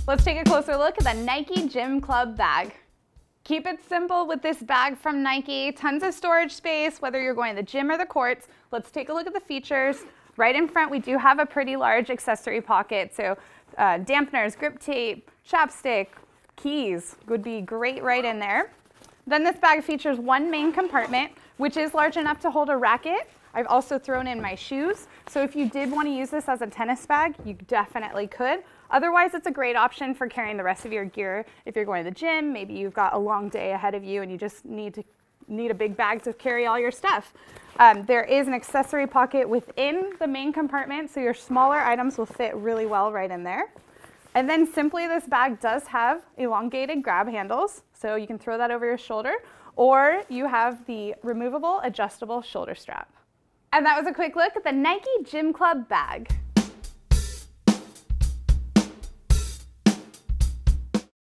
Let's take a closer look at the Nike Gym Club bag. Keep it simple with this bag from Nike. Tons of storage space, whether you're going to the gym or the courts. Let's take a look at the features. Right in front, we do have a pretty large accessory pocket. So dampeners, grip tape, chapstick, keys would be great right in there. Then this bag features one main compartment, which is large enough to hold a racket. I've also thrown in my shoes. So if you did want to use this as a tennis bag, you definitely could. Otherwise, it's a great option for carrying the rest of your gear. If you're going to the gym, maybe you've got a long day ahead of you and you just need a big bag to carry all your stuff. There is an accessory pocket within the main compartment, so your smaller items will fit really well right in there. And then simply this bag does have elongated grab handles, so you can throw that over your shoulder, or you have the removable adjustable shoulder strap. And that was a quick look at the Nike Gym Club bag.